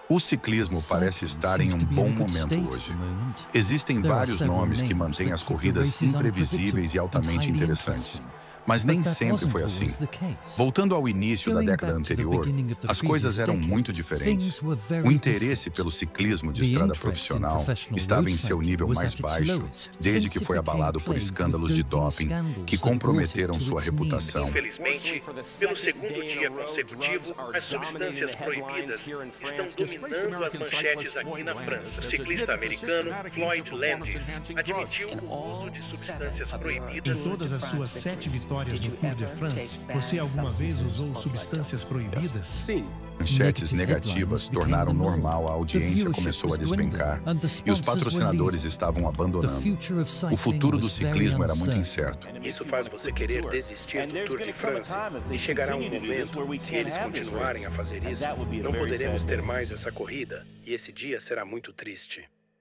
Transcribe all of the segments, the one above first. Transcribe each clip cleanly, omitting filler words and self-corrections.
O ciclismo parece estar em um bom momento hoje. Existem vários nomes que mantêm as corridas imprevisíveis e altamente interessantes. Mas nem sempre foi assim. Voltando ao início da década anterior, as coisas eram muito diferentes. O interesse pelo ciclismo de estrada profissional estava em seu nível mais baixo, desde que foi abalado por escândalos de doping que comprometeram sua reputação. Infelizmente, pelo segundo dia consecutivo, as substâncias proibidas estão dominando as manchetes aqui na França. O ciclista americano Floyd Landis admitiu o uso de substâncias proibidas. Em todas as suas 7 vitórias no Tour de France, você alguma vez usou substâncias proibidas? Sim. Manchetes negativas tornaram normal, a audiência começou a despencar e os patrocinadores estavam abandonando. O futuro do ciclismo era muito incerto. Isso faz você querer desistir do Tour de France e chegará um momento, se eles continuarem a fazer isso, não poderemos ter mais essa corrida e esse dia será muito triste.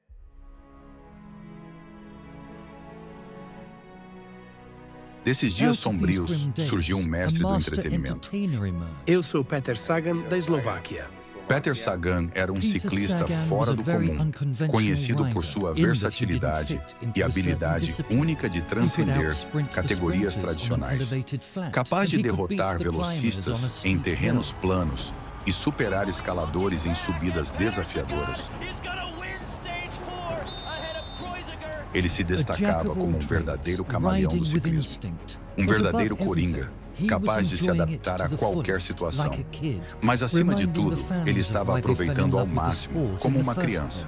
Desses dias sombrios, surgiu um mestre do entretenimento. Eu sou Peter Sagan, da Eslováquia. Peter Sagan era um ciclista fora do comum, conhecido por sua versatilidade e habilidade única de transcender categorias tradicionais. Capaz de derrotar velocistas em terrenos planos e superar escaladores em subidas desafiadoras. Ele se destacava como um verdadeiro camaleão do ciclismo, um verdadeiro coringa, capaz de se adaptar a qualquer situação. Mas, acima de tudo, ele estava aproveitando ao máximo, como uma criança.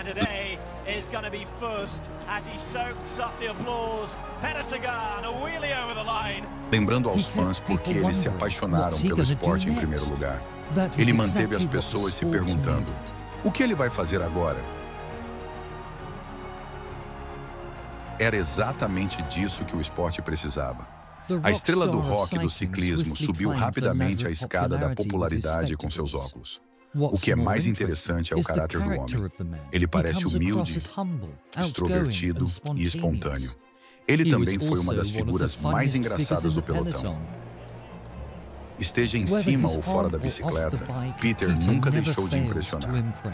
Lembrando aos fãs por que eles se apaixonaram pelo esporte em primeiro lugar. Ele manteve as pessoas se perguntando: o que ele vai fazer agora? Era exatamente disso que o esporte precisava. A estrela do rock do ciclismo subiu rapidamente a escada da popularidade com seus óculos. O que é mais interessante é o caráter do homem. Ele parece humilde, extrovertido e espontâneo. Ele também foi uma das figuras mais engraçadas do pelotão. Esteja em cima ou fora da bicicleta, Peter nunca deixou de impressionar.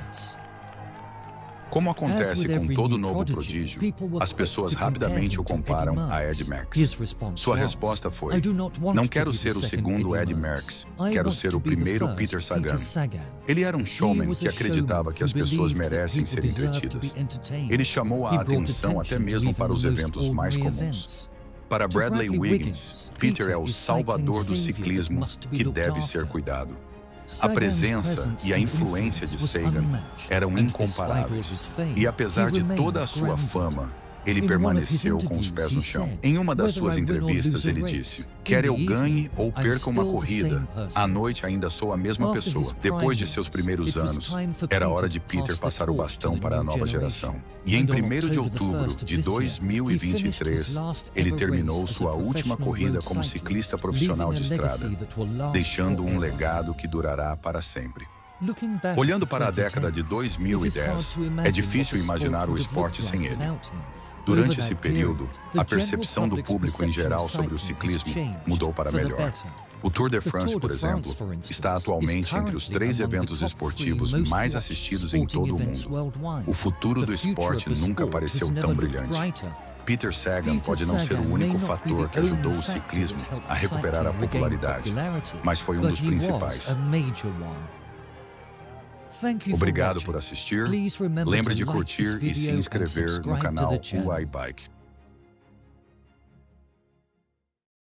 Como acontece com todo novo prodígio, as pessoas rapidamente o comparam a Ed Merckx. Sua resposta foi: não quero ser o segundo Ed Merckx, quero ser o primeiro Peter Sagan. Ele era um showman que acreditava que as pessoas merecem ser entretidas. Ele chamou a atenção até mesmo para os eventos mais comuns. Para Bradley Wiggins, Peter é o salvador do ciclismo que deve ser cuidado. A presença e a influência de Sagan eram incomparáveis. E apesar de toda a sua fama, ele permaneceu com os pés no chão. Em uma das suas entrevistas, ele disse: quer eu ganhe ou perca uma corrida, à noite ainda sou a mesma pessoa. Depois de seus primeiros anos, era hora de Peter passar o bastão para a nova geração. E em 1º de outubro de 2023, ele terminou sua última corrida como ciclista profissional de estrada, deixando um legado que durará para sempre. Olhando para a década de 2010, é difícil imaginar o esporte sem ele. Durante esse período, a percepção do público em geral sobre o ciclismo mudou para melhor. O Tour de France, por exemplo, está atualmente entre os 3 eventos esportivos mais assistidos em todo o mundo. O futuro do esporte nunca pareceu tão brilhante. Peter Sagan pode não ser o único fator que ajudou o ciclismo a recuperar a popularidade, mas foi um dos principais. Obrigado por assistir. Lembre de curtir e se inscrever no canal UI Bike.